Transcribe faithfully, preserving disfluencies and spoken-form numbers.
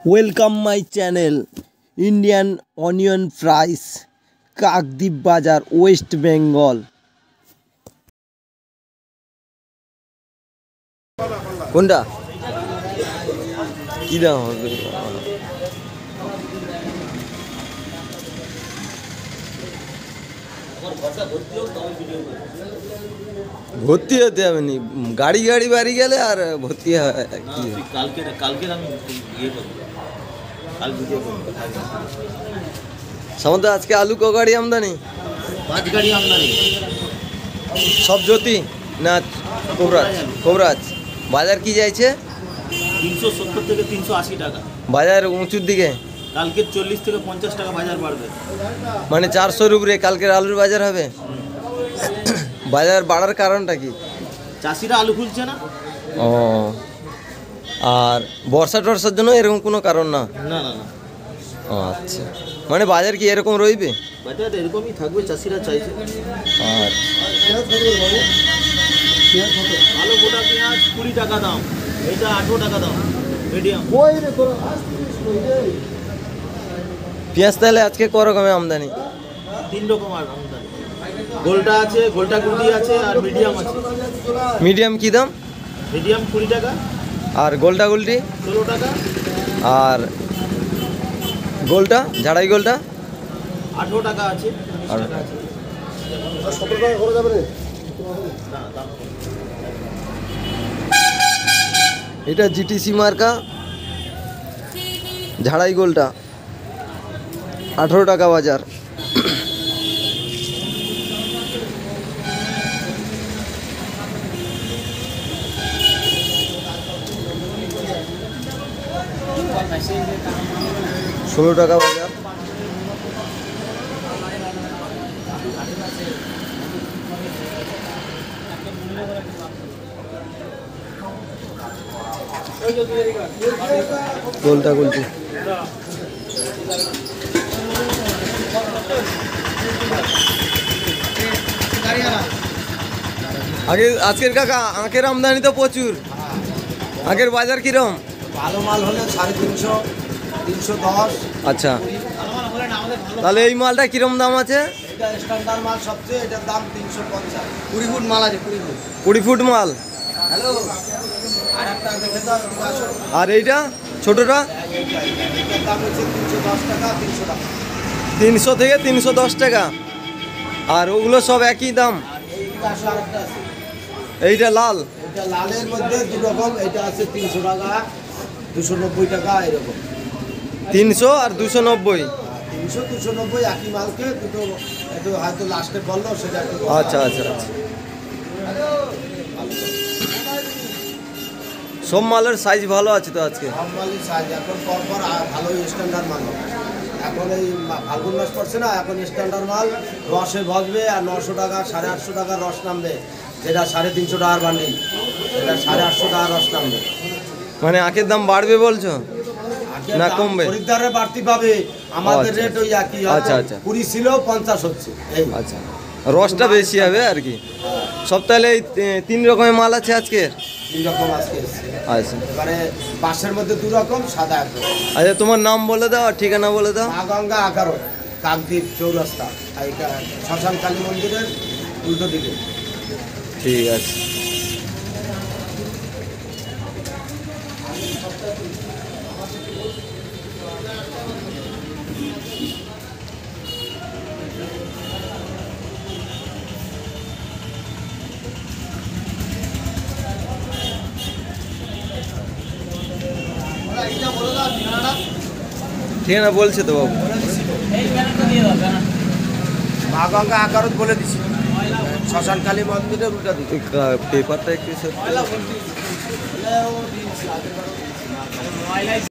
Welcome my channel Indian onion price Kakdwip বাজার West Bengal. কোনটা কি দাম হবে? ভর্তি হতে হবে নি, গাড়ি গাড়ি বাড়ি গেলে আর ভর্তি হয় কি? কালকে কালকে আমি ইয়ে করবো, কাল ভিডিও করবো। সামন্ত আজকে আলু ক গাড়ি আমদানি? পাঁচ গাড়ি আমদানি। সব জ্যোতি না কোবরাজ? কোবরাজ। বাজার কি যাইছে? তিনশো সত্তর থেকে তিনশো আশি টাকা বাজার উঁচুর দিকে। কালকে চল্লিশ থেকে পঞ্চাশ টাকা বাজার বাড়বে, মানে চারশোর উপরে কালকের আলুর বাজার হবে। বাজার বাড়ার কারণটা কি? চাষিরা আলু খুলছে না। ও, আর বর্ষা টর্ষার জন্য এরকম কোনো কারণ না? না না না, ও আচ্ছা, মানে বাজার কি এরকম রইবে? বাজার এরকমই থাকবে, চাষিরা চাইছে। আলু গোটা পেঁয়াজ কুড়ি টাকা দাম, এটা আঠেরো টাকা দাম মিডিয়াম। পেঁয়াজ তাহলে আজকে ক রকমের আমদানি? তিন রকম আর আমদানি, গোলটা আছে, গোলটা গুটি আছে, আর মিডিয়াম আছে। মিডিয়াম কি দাম? মিডিয়াম কুড়ি টাকা, আর গোলটা গুলটি ষোলো টাকা, আর গোলটা ঝাড়াই গোলটা আঠেরো টাকা আছে। আর সতেরো টাকা করে যাবে রে। এটা জিটিসি মার্কা ঝাড়াই গোলটা আঠেরো টাকা বাজার। ষোলো টাকা বাজার। গোলটা গোলটি আগে আজকের কাকা আখের আমদানি তো প্রচুর, আখের বাজার কিরম? ভালো মাল হলে সাড়ে তিনশো, তিনশো দশ। আচ্ছা, তাহলে এই মালটা কিরম দাম আছে? এটা স্ট্যান্ডার্ড মাল সবচেয়ে, এটার দাম তিনশো পঞ্চাশ। কুড়ি ফুট মাল আছে, কুড়ি ফুট। কুড়ি ফুট মাল। হ্যালো, আর একটা দেখে দাও, এদিকে আসো। আর এইটা ছোটটা? এটার দাম হচ্ছে তিনশো দশ টাকা, তিনশো টাকা। তিনশো থেকে তিনশো দশ টাকা। আর ওগুলো সব একই দাম? আর এইদিকে আসো, আরেকটা আছে। এইটা লাল? এটা লালের মধ্যে দু রকম, এটা আছে তিনশো টাকা, দুশো নব্বই টাকা এরকম। তিনশো আর দুশো নব্বই। তিনশো দুশো নব্বই একই মালকে দুটো, একটু হয়তো লাস্টে বললো সেটা একটু। আচ্ছা আচ্ছা আচ্ছা, সব মালের সাইজ ভালো আছে তো আজকে? সব মালই সাইজ এখন পর পর আ- ভালোই স্ট্যান্ডার্ড মাল হবে। এখন এই মা- ফাল্গুন মাস পড়ছে না, এখন স্ট্যান্ডার্ড মাল রসে ভজবে, আর নশো টাকা সাড়ে আটশো টাকার রস নামবে, যেটা সাড়ে তিনশো টাকার বান্ডিল, সেটা সাড়ে আটশো টাকার রস নামবে। মানে আখের দাম বাড়বে বলছো আগের না দাম কমবে? খরিদ্দারে বাড়তি পাবে, আমাদের আচ্ছা, রেট ওই একই। আচ্ছা, আচ্ছা। কুড়ি ছিল পঞ্চাশ হচ্ছে এই। আচ্ছা, রসটা বেশি হবে আর কি। সব তাহলে এই তি- তিন রকমের মাল আছে আজকের? দুই রকম আজকে এসছে। আচ্ছা এবারে বাঁশের মধ্যে দু রকম, সাদা এক রকম। আচ্ছা, তোমার নাম বলে দাও আর ঠিকানা বলে দাও। মা গঙ্গা আকারো, কাকদ্বীপ চৌরাস্তা, এইটা শ্মশান কালী মন্দিরের উল্টো দিকে। ঠিক আছে। ঠিকানা বলছে তো বাবু? মা গঙ্গা আকারত বলে দিছি, শ্মশান কালী মন্দিরের উল্টা দিকে। পেপারটা একটু